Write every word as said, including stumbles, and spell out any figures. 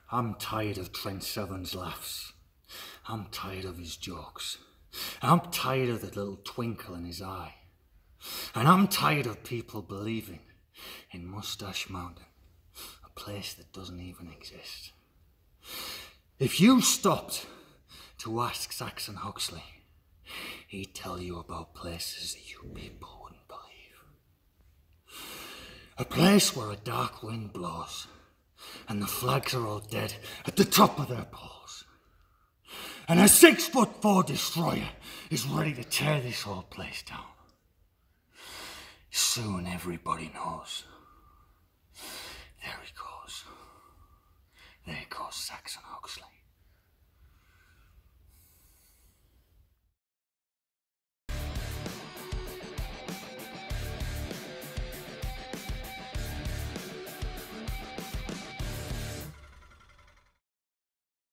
I'm tired of Trent Seven's laughs. I'm tired of his jokes. I'm tired of the little twinkle in his eye. And I'm tired of people believing in Mustache Mountain, a place that doesn't even exist. If you stopped to ask Saxon Huxley, he'd tell you about places that you people wouldn't believe. A place where a dark wind blows and the flags are all dead at the top of their poles. And a six foot four destroyer is ready to tear this whole place down. Soon everybody knows. There we go.